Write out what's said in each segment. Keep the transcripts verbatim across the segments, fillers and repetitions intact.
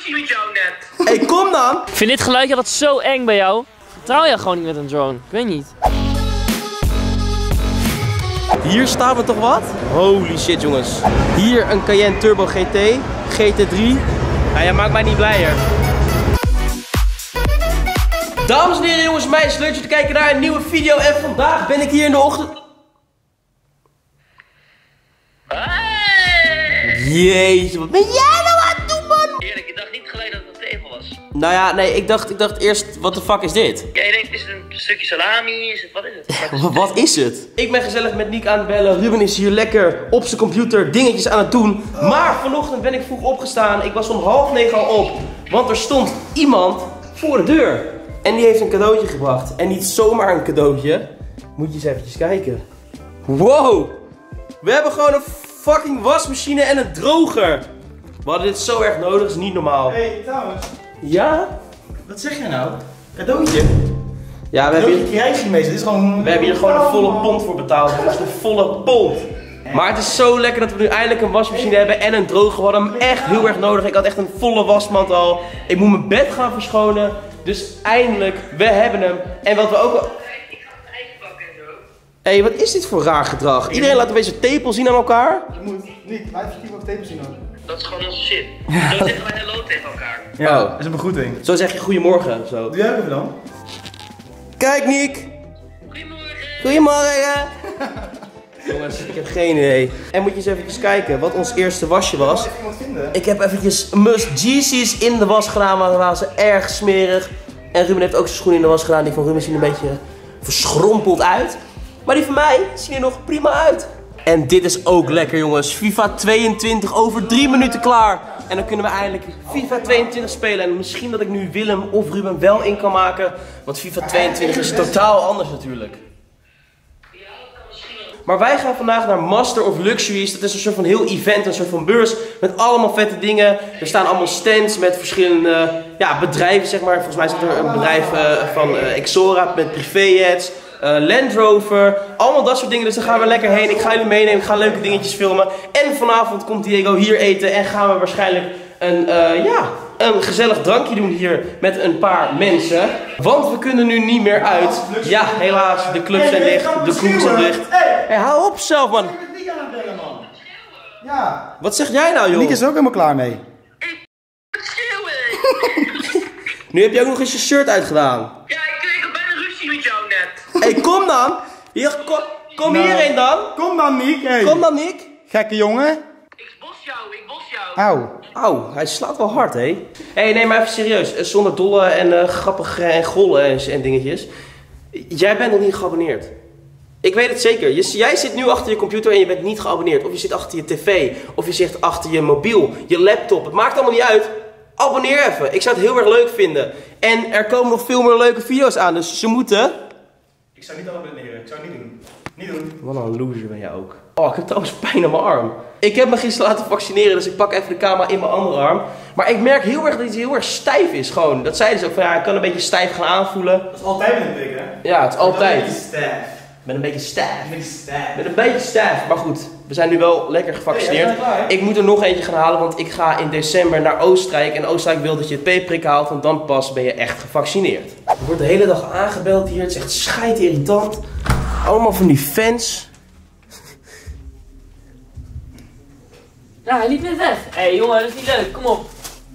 ruzie met jou net. Hé, hey, kom dan! Ik vind dit geluidje altijd zo eng bij jou. Vertrouw je gewoon niet met een drone? Ik weet niet. Hier staan we toch wat? Holy shit, jongens. Hier een Cayenne Turbo G T, G T drie. Nou, jij maakt mij niet blijer. Dames en heren, jongens en meisjes, leuk dat jullie kijken naar een nieuwe video. En vandaag ben ik hier in de ochtend... Hey! Jezus, wat ben jij nou aan het doen, man? Eerlijk, ik dacht niet gelijk dat het een tevel was. Nou ja, nee, ik dacht, ik dacht eerst, wat de fuck is dit? Jij denkt, is het een stukje salami? Is het, wat is het? Wat is het? Wat is het? Ik ben gezellig met Niek aan het bellen. Ruben is hier lekker op zijn computer dingetjes aan het doen. Maar vanochtend ben ik vroeg opgestaan. Ik was om half negen al op. Want er stond iemand voor de deur. En die heeft een cadeautje gebracht. En niet zomaar een cadeautje. Moet je eens eventjes kijken. Wow! We hebben gewoon een fucking wasmachine en een droger. We hadden dit zo erg nodig, dat is niet normaal. Hé, hey, trouwens. Ja? Wat zeg jij nou? Cadeautje? Ja, we hebben hier... Je krijgt niet mee, dit is gewoon... We hebben hier gewoon een volle pond voor betaald. Dat is een volle pond. Maar het is zo lekker dat we nu eindelijk een wasmachine hebben en een droger. We hadden hem echt heel erg nodig. Ik had echt een volle wasmand al. Ik moet mijn bed gaan verschonen. Dus eindelijk, we hebben hem. En wat we ook al... Ik ga het ijs pakken en zo. Hé, hey, wat is dit voor raar gedrag? Iedereen laat een beetje tepel zien aan elkaar. Je moet niet, maar even op tepels zien ook. Dat is gewoon onze shit. Zo zeggen wij hello tegen elkaar. Ja, Oh. dat is een begroeting. Zo zeg je goedemorgen. Zo. Doe jij even dan? Kijk, Niek. Goedemorgen. Goedemorgen. Jongens, ik heb geen idee. En moet je eens even kijken wat ons eerste wasje was. Even iemand vinden. Ik heb eventjes Must Jeezy's in de was gedaan, maar dan waren ze erg smerig. En Ruben heeft ook zijn schoenen in de was gedaan. Die van Ruben zien een beetje verschrompeld uit. Maar die van mij zien er nog prima uit. En dit is ook lekker, jongens. FIFA tweeëntwintig over drie minuten klaar. En dan kunnen we eindelijk FIFA tweeëntwintig spelen. En misschien dat ik nu Willem of Ruben wel in kan maken. Want FIFA tweeëntwintig is totaal anders natuurlijk. Maar wij gaan vandaag naar Master of Luxuries. Dat is een soort van heel event, een soort van beurs. Met allemaal vette dingen. Er staan allemaal stands met verschillende ja, bedrijven, zeg maar. Volgens mij zit er een bedrijf uh, van uh, Exora met privéjets. Uh, Land Rover. Allemaal dat soort dingen. Dus daar gaan we lekker heen. Ik ga jullie meenemen. Ik ga leuke dingetjes filmen. En vanavond komt Diego hier eten. En gaan we waarschijnlijk een, uh, ja, een gezellig drankje doen hier met een paar mensen. Want we kunnen nu niet meer uit. Ja, helaas. De clubs zijn dicht. De kroegen zijn dicht. Hey, hou op zelf, man. Ik ben Niek aan het bellen, man. Ja. Wat zeg jij nou, joh? Niek is er ook helemaal klaar mee. Schreeuwen. Nu heb je ook nog eens je shirt uitgedaan. Ja, ik kreeg al bijna ruzie met jou net. Hé, hey, kom dan. Hier, kom, kom Nou. hierheen dan. Kom dan, Niek. Hey. Kom dan, Nick. Gekke jongen. Ik bos jou, ik bos jou. Auw. Auw, hij slaat wel hard, hé. Hé, hey, nee, maar even serieus. Eh, Zonder dolle en uh, grappige en gollen en, en dingetjes. Jij bent nog niet geabonneerd. Ik weet het zeker. Je, jij zit nu achter je computer en je bent niet geabonneerd. Of je zit achter je tv. Of je zit achter je mobiel, je laptop. Het maakt allemaal niet uit. Abonneer even. Ik zou het heel erg leuk vinden. En er komen nog veel meer leuke video's aan. Dus ze moeten... Ik zou niet abonneren. Ik zou het niet doen. Niet doen. Wat een loser ben jij ook. Oh, ik heb trouwens pijn aan mijn arm. Ik heb me gisteren laten vaccineren, dus ik pak even de camera in mijn andere arm. Maar ik merk heel erg dat hij heel erg stijf is gewoon. Dat zeiden ze ook van ja, ik kan een beetje stijf gaan aanvoelen. Dat is altijd met een pik, hè? Ja, het is altijd. Een beetje stijf. Met een beetje stijf. Een beetje stijf. Met een beetje stijf. Maar goed, we zijn nu wel lekker gevaccineerd. Hey, jij bent klaar, hè? Ik moet er nog eentje gaan halen, want ik ga in december naar Oostenrijk. En Oostenrijk wil dat je het P-prik haalt, want dan pas ben je echt gevaccineerd. Er wordt de hele dag aangebeld hier. Het is echt scheidirritant. Allemaal van die fans. Nou, hij liep net weg. Hé hey, jongen, dat is niet leuk. Kom op.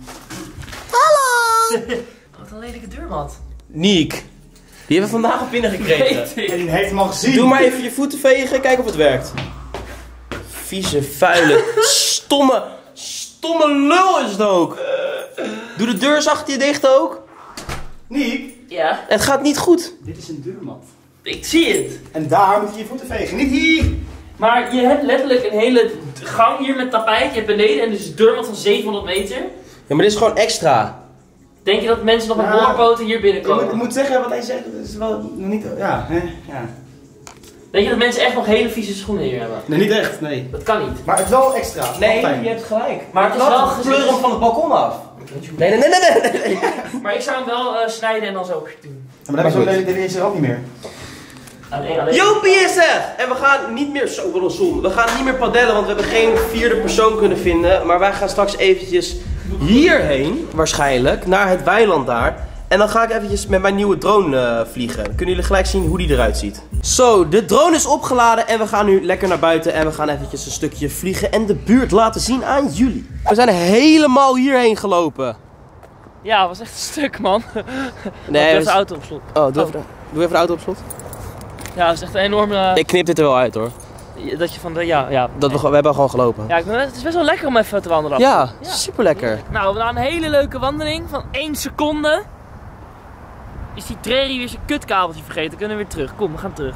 Hallo! Wat een lelijke deurmat. Niek, die hebben we vandaag op binnengekregen. Weet ik. En die heeft hem al gezien. Doe maar even je voeten vegen, kijk of het werkt. Vieze, vuile, stomme, stomme lul is het ook. Doe de deur achter je dicht ook. Niek, Ja, Het gaat niet goed. dit is een deurmat. ik zie het. En daar moet je je voeten vegen. Niet hier. Maar je hebt letterlijk een hele gang hier met tapijt. Je hebt beneden en dus een deurmat van zevenhonderd meter. Ja, maar dit is gewoon extra. Denk je dat mensen nog met Ja. boorpoten hier Ik moet, binnenkomen? ik moet zeggen, wat hij zegt, dat is wel nog niet... Ja, hè? Ja. Denk je dat mensen echt nog hele vieze schoenen hier hebben? Nee, niet echt, nee. Dat kan niet. Maar het is wel extra. Het is Nee, wel fijn. je hebt gelijk. Maar het is wel Laat pleur hem van het balkon af. Nee, nee, nee, nee, nee. nee. Maar ik zou hem wel uh, snijden en dan zo doen. Ja, maar dan Maar heb je deze er ook niet meer. Alleen, alleen. Jopie is er! En we gaan niet meer, zo wel een zon. We gaan niet meer padellen, want we hebben geen vierde persoon kunnen vinden. Maar wij gaan straks eventjes hierheen, waarschijnlijk, naar het weiland daar. En dan ga ik eventjes met mijn nieuwe drone uh, vliegen. Dan kunnen jullie gelijk zien hoe die eruit ziet. Zo, de drone is opgeladen en we gaan nu lekker naar buiten. En we gaan eventjes een stukje vliegen en de buurt laten zien aan jullie. We zijn helemaal hierheen gelopen. Ja, het was echt een stuk, man. Nee, doe even we... de auto op slot. Oh, doe, Oh. Even, de... doe even de auto op slot. Ja, dat is echt een enorme... Ik knip dit er wel uit hoor. Dat je van de... Ja, ja. Dat we, we hebben gewoon gelopen. Ja, ik ben, het is best wel lekker om even te wandelen. Ja, Ja. super lekker. Nou, na een hele leuke wandeling van één seconde is die Treri weer zijn kutkabeltje vergeten. Kunnen we weer terug. Kom, we gaan terug.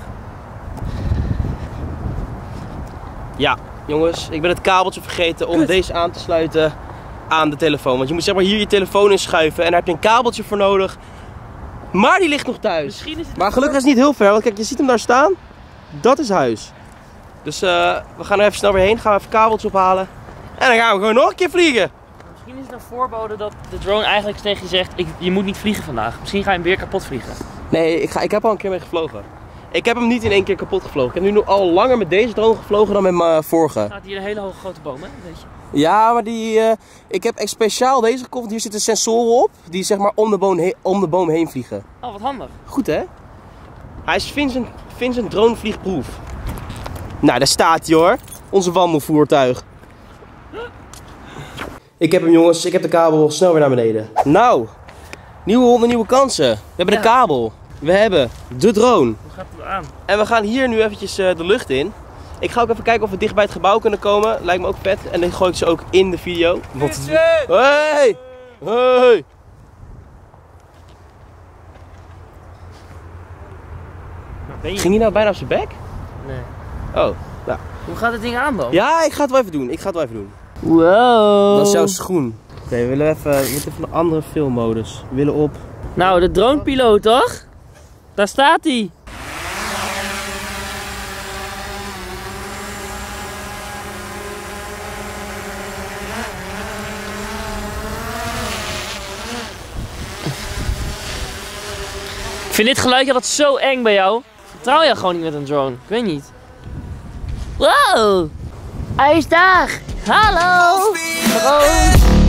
Ja, jongens, ik ben het kabeltje vergeten om Kut. deze aan te sluiten aan de telefoon. Want je moet zeg maar hier je telefoon in schuiven en daar heb je een kabeltje voor nodig. Maar die ligt nog thuis. Misschien is het... Maar gelukkig is het niet heel ver, want kijk, je ziet hem daar staan. Dat is huis. Dus uh, we gaan er even snel weer heen, gaan we even kabeltje ophalen. En dan gaan we gewoon nog een keer vliegen. Misschien is het een voorbode dat de drone eigenlijk tegen je zegt, ik, je moet niet vliegen vandaag. Misschien ga je hem weer kapot vliegen. Nee, ik, ga, ik heb al een keer mee gevlogen. Ik heb hem niet in één keer kapot gevlogen. Ik heb nu nog al langer met deze drone gevlogen dan met mijn vorige. Staat hier een hele hoge grote boom, hè? Weet je. Ja, maar die, uh, ik heb echt speciaal deze gekocht, want hier zitten sensoren op. Die zeg maar om de boom, he om de boom heen vliegen. Oh, wat handig. Goed hè? Hij is Vincent, Vincent dronevliegproef. Nou, daar staat hij hoor. Onze wandelvoertuig. Ik heb hem jongens, ik heb de kabel snel weer naar beneden. Nou, nieuwe honden, nieuwe kansen. We hebben Ja. de kabel. We hebben de drone. Hoe gaat het aan? En we gaan hier nu eventjes uh, de lucht in. Ik ga ook even kijken of we dicht bij het gebouw kunnen komen. Lijkt me ook vet. En dan gooi ik ze ook in de video. Want... Hey! Hey! Waar ben je? Ging hij nou bijna op zijn bek? Nee. Oh, nou. Hoe gaat het ding aan dan? Ja, ik ga het wel even doen. Ik ga het wel even doen. Wow. Dat is jouw schoen. Oké, okay, we willen even, we moeten even een andere filmmodus. We willen op. Nou, de dronepiloot toch? Daar staat hij. Ik vind dit geluidje altijd zo eng bij jou. Vertrouw je gewoon niet met een drone? Ik weet niet. Wow! Hij is daar! Hallo! Drone!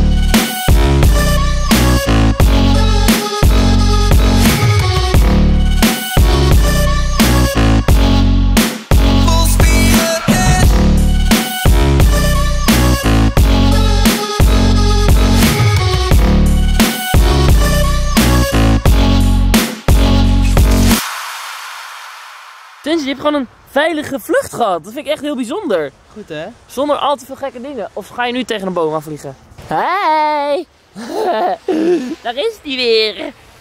Tenzij, je hebt gewoon een veilige vlucht gehad. Dat vind ik echt heel bijzonder. Goed hè? Zonder al te veel gekke dingen. Of ga je nu tegen een boom aan vliegen? Hey! Daar is die weer.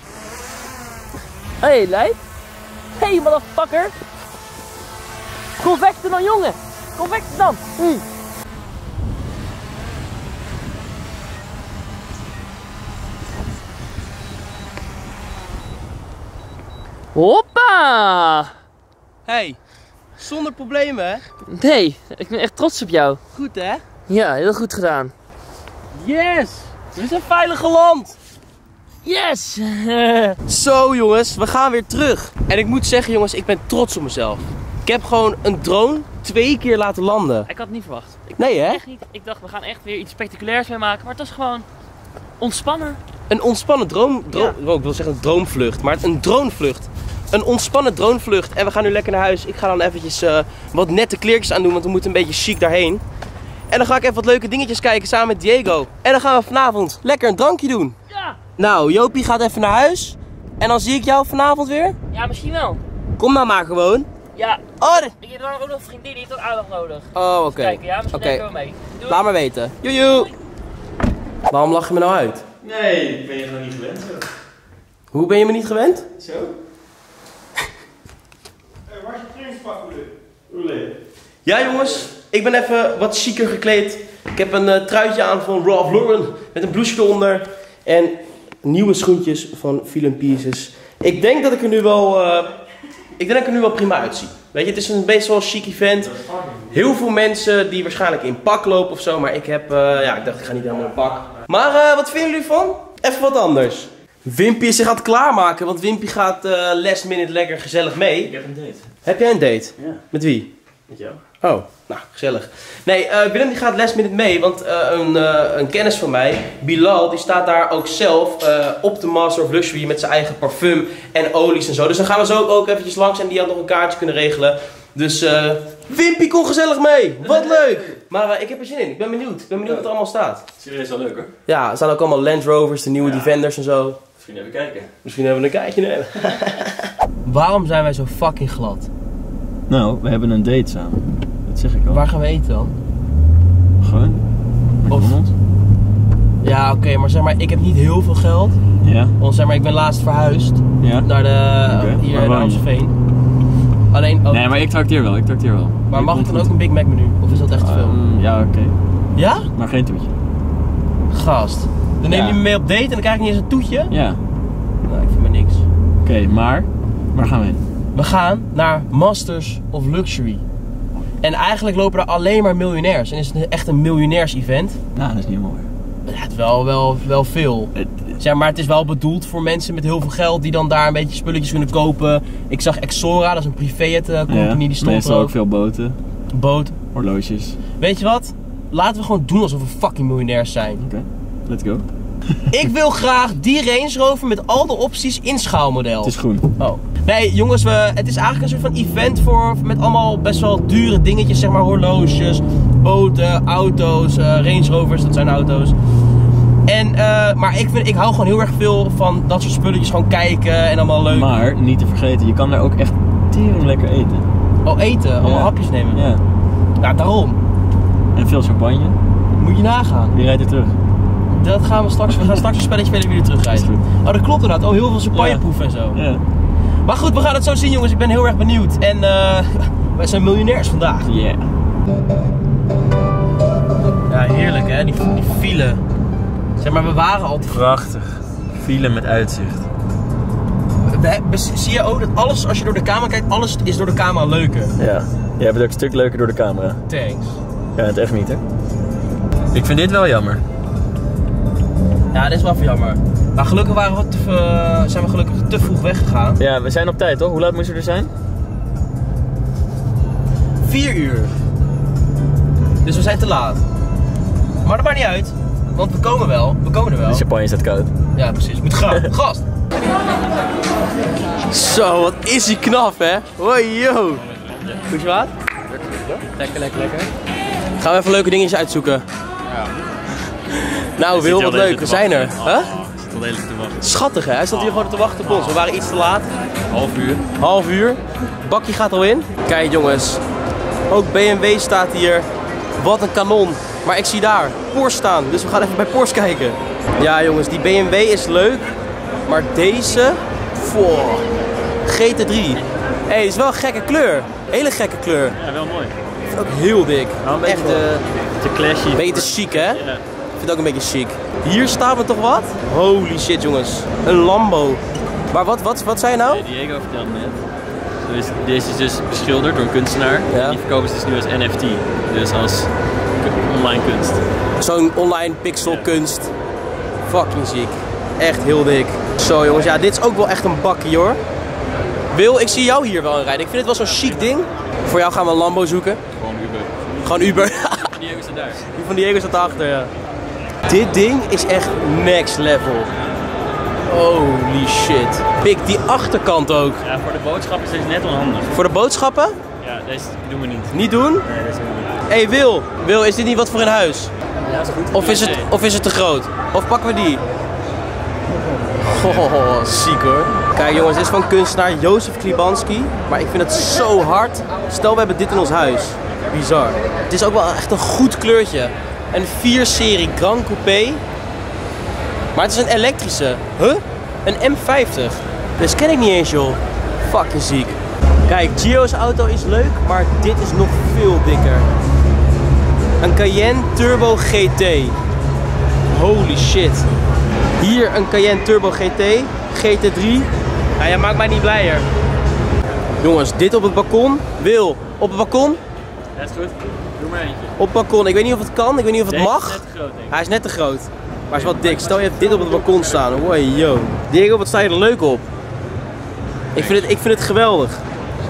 Hey, lijp. Hey, motherfucker. Convecten dan, jongen. Convecten dan. Mm. Hoppa! Hey, zonder problemen hè? Nee, ik ben echt trots op jou. Goed hè? Ja, heel goed gedaan. Yes! We zijn veilig geland! Yes! Zo jongens, we gaan weer terug. En ik moet zeggen jongens, ik ben trots op mezelf. Ik heb gewoon een drone twee keer laten landen. Ik had het niet verwacht. Ik, Nee hè? echt niet. Ik dacht, we gaan echt weer iets spectaculairs mee maken. Maar het was gewoon ontspannen. Een ontspannen droom, droom Ja. oh, ik wil zeggen een droomvlucht, maar een dronevlucht. Een ontspannen dronevlucht. En we gaan nu lekker naar huis. Ik ga dan eventjes uh, wat nette kleertjes aandoen, want we moeten een beetje chic daarheen. En dan ga ik even wat leuke dingetjes kijken samen met Diego. En dan gaan we vanavond lekker een drankje doen. Ja! Nou, Jopie gaat even naar huis. En dan zie ik jou vanavond weer. Ja, misschien wel. Kom nou maar gewoon. Ja, Oh, de- ik heb dan ook nog een vriendin, die heeft ook aandacht nodig. oh oké. Kijken, ja, misschien Oké. nemen we mee. Doei. Laat maar weten. Joejoe. Waarom lach je me nou uit? Nee, ik ben je gewoon niet gewend zo. Hoe ben je me niet gewend? Zo? Hé, waar is je trainingspak, Oele? Ja jongens, ik ben even wat chiquer gekleed. Ik heb een uh, truitje aan van Ralph Lauren met een blouseje onder. En nieuwe schoentjes van Philip Pieces. Ik denk dat ik er nu wel, uh, ik denk dat ik er nu wel prima uitzie. Weet je, het is een best wel chic event. Heel veel mensen die waarschijnlijk in pak lopen of zo. Maar ik heb, uh, ja, ik dacht ik ga niet helemaal in pak. Maar uh, wat vinden jullie van? Even wat anders. Wimpy is zich aan het klaarmaken, want Wimpy gaat uh, last minute lekker gezellig mee. Ik heb een date. Heb jij een date? Ja. Met wie? Met jou? Oh, nou, gezellig. Nee, uh, Willem die gaat last minute mee, want uh, een, uh, een kennis van mij, Bilal, die staat daar ook zelf uh, op de Master of Luxury met zijn eigen parfum en olies en zo. Dus dan gaan we zo ook eventjes langs en die had nog een kaartje kunnen regelen. Dus uh, Wimpy kon gezellig mee, wat leuk! Maar uh, ik heb er zin in, ik ben benieuwd. Ik ben benieuwd wat er allemaal staat. Serieus wel leuk hoor. Ja, er staan ook allemaal Land Rovers, de nieuwe ja. Defenders en zo. Misschien even kijken. Misschien hebben we een kijkje nemen. Waarom zijn wij zo fucking glad? Nou, we hebben een date samen. Dat zeg ik al. Waar gaan we eten dan? Gewoon. Of... Ja, oké, okay, maar zeg maar, ik heb niet heel veel geld. Ja. Want zeg maar, ik ben laatst verhuisd. Ja. Naar de... Okay. Hier naar Amstelveen. Alleen ook... Nee, maar ik trakteer wel, ik trakteer wel. Maar ik mag ik dan ook een Big Mac menu? Of is dat echt te veel? Um, ja, oké. Okay. Ja? Maar geen toetje. Gast. Dan neem je ja. me mee op date en dan krijg ik niet eens een toetje? Ja. Nou, ik vind maar niks. Oké, okay, maar... Waar gaan we heen? We gaan naar Masters of Luxury. En eigenlijk lopen er alleen maar miljonairs. En is het echt een miljonairs-event. Nou, dat is niet mooi. Ja, het is wel, wel, wel veel. Het, zeg maar, het is wel bedoeld voor mensen met heel veel geld die dan daar een beetje spulletjes kunnen kopen. Ik zag Exora, dat is een privéjet uh, company, ja, die stond meestal er ook. ook veel boten. Boot. Horloges. Weet je wat? Laten we gewoon doen alsof we fucking miljonairs zijn. Oké, okay. Let's go. Ik wil graag die Range Rover met al de opties in schaalmodel. Het is groen. Oh. Nee jongens, we, het is eigenlijk een soort van event voor, met allemaal best wel dure dingetjes. Zeg maar horloges, boten, auto's, uh, Range Rovers, dat zijn auto's. En, uh, maar ik, vind, ik hou gewoon heel erg veel van dat soort spulletjes, gewoon kijken en allemaal leuk. Maar, niet te vergeten, je kan daar ook echt tering lekker eten. Oh, eten? Allemaal ja. hapjes nemen? Ja. Ja, daarom. En veel champagne. Moet je nagaan. Wie rijdt er terug? Dat gaan we straks, we gaan straks een spelletje spelen wie er terugrijden. Oh, dat klopt inderdaad. Oh, heel veel champagneproeven ja. en zo. Ja. Maar goed, we gaan het zo zien jongens. Ik ben heel erg benieuwd. En uh, wij zijn miljonairs vandaag. Ja. Yeah. Ja, heerlijk hè, die, die file. Zeg maar, we waren al... Prachtig. File met uitzicht. We, we, zie je ook dat alles, als je door de camera kijkt, alles is door de camera leuker. Ja, jij bent ook een stuk leuker door de camera. Thanks. Ja, het echt niet hè. Ik vind dit wel jammer. Ja, dit is wel jammer. Maar gelukkig waren we te, uh, zijn we gelukkig te vroeg weggegaan. Ja, we zijn op tijd toch? Hoe laat moesten we er zijn? Vier uur. Dus we zijn te laat. Maar dat maakt niet uit. Want we komen wel. We komen er wel. De champagne staat koud. Ja, precies. Moet gaan. Gast. Zo, wat is die knap hè? Hoi yo. Goed je wat? Lekker, lekker, lekker. Gaan we even leuke dingetjes uitzoeken. Ja. Nou Wil, wat leuk. We zijn er. Huh? Tot de hele te wachten. Schattig hè? Hij stond hier gewoon te wachten op ons. We waren iets te laat. Half uur. Half uur. Bakje gaat al in. Kijk jongens. Ook B M W staat hier. Wat een kanon. Maar ik zie daar Porsche staan. Dus we gaan even bij Porsche kijken. Ja jongens, die B M W is leuk. Maar deze... Voor G T drie. Hé, hey, is wel een gekke kleur. Hele gekke kleur. Ja, wel mooi. Ik vind het ook heel dik. Nou, een beetje echt uh, te clashy. Een beetje te chic hè? Ja. Ik vind het ook een beetje chic. Hier staan we toch wat? Holy shit jongens. Een Lambo. Maar wat, wat, wat zei je nou? Nee, Diego vertelde net. Dus deze is dus beschilderd door een kunstenaar. Ja. En die verkopen ze dus nu als N F T. Dus als online kunst. Zo'n online pixelkunst. Fucking ziek. Echt heel dik. Zo jongens, ja dit is ook wel echt een bakkie hoor. Wil, ik zie jou hier wel in rijden. Ik vind het wel zo'n chic ding. Voor jou gaan we een Lambo zoeken. Gewoon Uber. Gewoon Uber. En Diego staat daar. Die van Diego staat daarachter, ja. Dit ding is echt next level. Holy shit. Pik, die achterkant ook. Ja, voor de boodschappen is deze net onhandig. Voor de boodschappen? Ja, deze doen we niet. Niet doen? Nee, deze doen we niet. Hé hey, Wil, Wil, is dit niet wat voor een huis? Ja, is goed. Of is het, of is het te groot? Of pakken we die? Oh, ziek hoor. Kijk jongens, dit is van kunstenaar Jozef Klibanski. Maar ik vind het zo hard. Stel we hebben dit in ons huis. Bizar. Het is ook wel echt een goed kleurtje. Een vier serie Grand Coupé. Maar het is een elektrische. Huh? Een M vijftig. Dus ken ik niet eens joh. Fucking ziek. Kijk, Gio's auto is leuk, maar dit is nog veel dikker. Een Cayenne Turbo G T. Holy shit. Hier een Cayenne Turbo G T. G T drie. Nou, jij maakt mij niet blijer. Jongens, dit op het balkon. Wil, op het balkon? Ja, is goed. Doe maar eentje. Op het balkon. Ik weet niet of het kan, ik weet niet of het Deze mag. is net te groot, denk ik. Hij is net te groot. Maar hij is wel dik. Stel je hebt dit op het balkon staan. Wow, yo. Diego, wat sta je er leuk op? Ik vind het, ik vind het geweldig.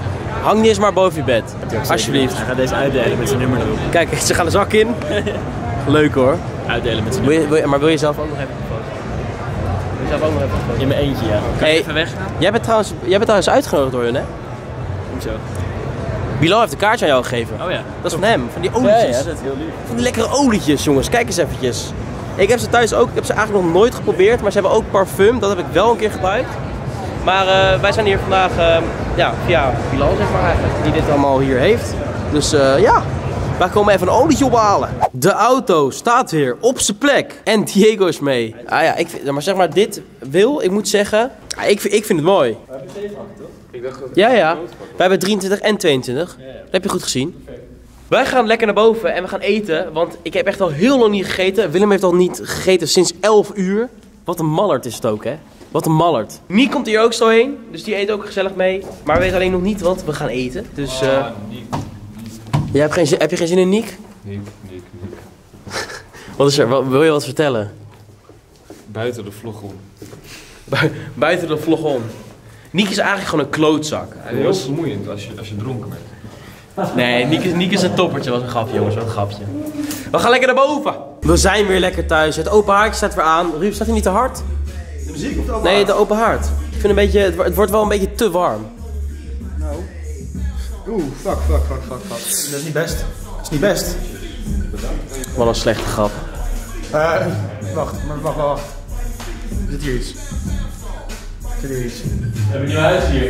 Hang niet eens maar boven je bed. Alsjeblieft. Hij gaat deze uitdelen met zijn nummer erop. Kijk, ze gaan de zak in. Leuk hoor. Uitdelen met zijn Wil nummer. je, wil je, maar wil je zelf ook nog even een foto? Wil je zelf ook nog even een foto? In mijn eentje, ja. Kan Hey, je even weggaan? Jij bent trouwens, jij bent trouwens uitgenodigd door hun, hè? Hoezo? Bilal heeft een kaartje aan jou gegeven. Oh ja. Dat is van hem, van die Ja, olietjes. ja, dat is heel lief. Van die lekkere olietjes, jongens. Kijk eens eventjes. Ik heb ze thuis ook, ik heb ze eigenlijk nog nooit geprobeerd, maar ze hebben ook parfum. Dat heb ik wel een keer gebruikt. Maar uh, wij zijn hier vandaag uh, ja, via Bilal, zeg maar eigenlijk, die dit allemaal hier heeft. Dus uh, ja, wij komen even een olietje ophalen. De auto staat weer op zijn plek. En Diego is mee. Ah ja, ik vind, maar zeg maar, dit wil, ik moet zeggen, ah, ik, ik vind het mooi. We hebben zeven achter, toch? Ik dacht dat... Ja, ja. Wij hebben drieëntwintig en tweeëntwintig. Ja, ja. Dat heb je goed gezien. Wij gaan lekker naar boven en we gaan eten, want ik heb echt al heel lang niet gegeten. Willem heeft al niet gegeten sinds elf uur. Wat een mallard is het ook, hè? Wat een mallard. Niek komt hier ook zo heen, dus die eet ook gezellig mee. Maar we weten alleen nog niet wat we gaan eten. Dus, uh... Ah, Niek. Jij hebt geen zin, heb je geen zin in Niek? Niek, Niek, Niek. Wat is er? Wat, wil je wat vertellen? Buiten de vlog om. Bu buiten de vlog om. Niek is eigenlijk gewoon een klootzak. Heel vermoeiend als je, als je dronken bent. Nee, Niek is, Niek is een toppertje. Wat een grapje, jongens. Wat een grapje. We gaan lekker naar boven. We zijn weer lekker thuis. Het open haard staat weer aan. Ruud, staat hij niet te hard? De muziek of de open Nee, haard? de open haard. Ik vind een beetje, het, het wordt wel een beetje te warm. Nou. Oeh, fuck, fuck, fuck, fuck, fuck. Dat is niet best. Dat is niet best. Wat een slechte grap. Uh, wacht, maar wacht, wacht, wacht. Er zit hier iets. Er zit hier iets. We hebben een nieuw huis hier.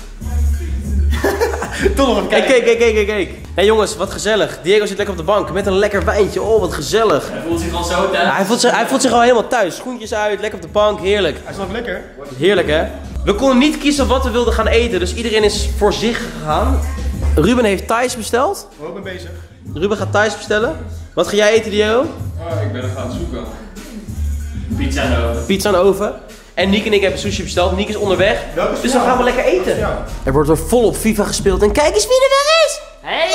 Toch nog even Kijk, kijken. kijk, kijk, kijk, kijk. Hé hey jongens, wat gezellig. Diego zit lekker op de bank met een lekker wijntje. Oh, wat gezellig. Hij voelt zich al zo thuis. Ja, hij, voelt zich, hij voelt zich al helemaal thuis. Schoentjes uit, lekker op de bank. Heerlijk. Hij is nog lekker. Heerlijk, hè? We konden niet kiezen wat we wilden gaan eten, dus iedereen is voor zich gegaan. Ruben heeft Thais besteld. Oh, ik ben bezig. Ruben gaat Thais bestellen. Wat ga jij eten, Diego? Oh, ik ben er gaan zoeken. Pizza in de oven. Pizza aan de oven. En Niek en ik hebben sushi besteld. Niek is onderweg. Welke is Dus voor dan gaan we jou? lekker eten. Ja. Er wordt weer volop FIFA gespeeld. En kijk eens wie er weer is! Hey!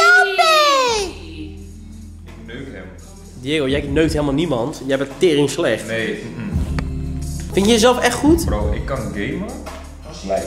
Ik neuk hem. Diego, jij neukt helemaal niemand. Jij bent tering slecht. Nee, mm, Vind je jezelf echt goed? bro, ik kan gamen. Like.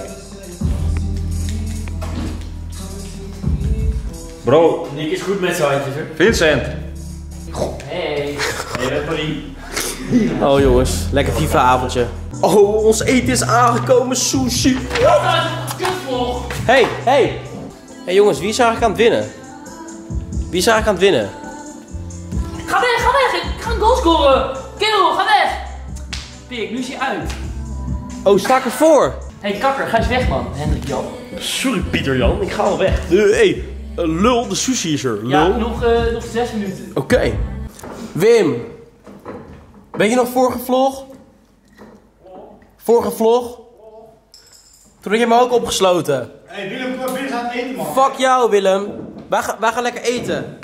Bro, Nick is goed met zijn handjes, hè? Vincent! Hey! Hey, dat Paris. Oh jongens, lekker FIFA avondje. Oh, ons eten is aangekomen, sushi. Kutvlog! Hey, hey. Hey jongens, wie is eigenlijk aan het winnen? Wie is eigenlijk aan het winnen? Ga weg, ga weg! Ik ga een goal scoren! Kill, ga weg! Pik, nu is hij uit. Oh, sta ik ervoor? Hey kakker, ga eens weg man, Hendrik Jan. Sorry Pieter Jan, ik ga al weg. Hé, uh, hey, uh, lul, de sushi is er. Lul. Ja, nog, uh, nog zes minuten. Oké. Okay. Wim. Weet je nog vorige vlog? Vorige vlog? Toen had je me ook opgesloten. Hé, hey, Willem, kom maar binnen, gaan eten, man. Fuck jou, Willem. Wij, ga, wij gaan lekker eten.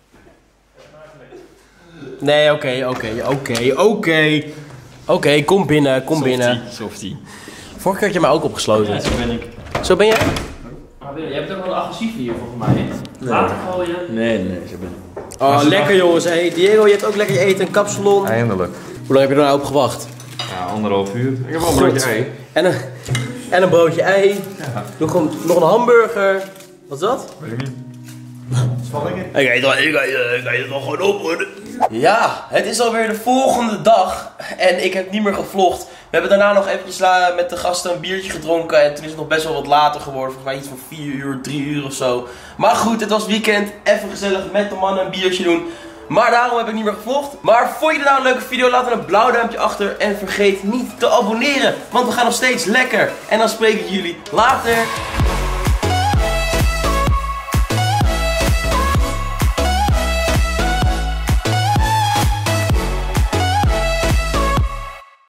Nee, oké, oké, oké, oké. Oké, kom binnen, kom binnen. Softie. Vorige keer had je mij ook opgesloten. Ja, zo ben ik. Zo ben jij? Maar Willem, jij bent ook wel agressief hier volgens mij. Water gooien. Nee, nee, zo ben ik. Oh, lekker jongens. Hey, Diego, je hebt ook lekker je eten, een kapsalon. Eindelijk. Hoe lang heb je er nou op gewacht? Ja, anderhalf uur. Ik heb wel een God. broodje ei. En een, en een broodje ei. Ja. Nog, een, nog een hamburger. Wat is dat? Weet ik niet. Spanning. Ik ga je ik ga je- ik ga je toch gewoon ophouden. Ja, het is alweer de volgende dag. En ik heb niet meer gevlogd. We hebben daarna nog eventjes la- met de gasten een biertje gedronken. En toen is het nog best wel wat later geworden. Volgens mij iets van vier uur, drie uur of zo. Maar goed, het was weekend. Even gezellig met de mannen een biertje doen. Maar daarom heb ik niet meer gevlogd. Maar vond je dit nou een leuke video? Laat dan een blauw duimpje achter. En vergeet niet te abonneren. Want we gaan nog steeds lekker. En dan spreek ik jullie later.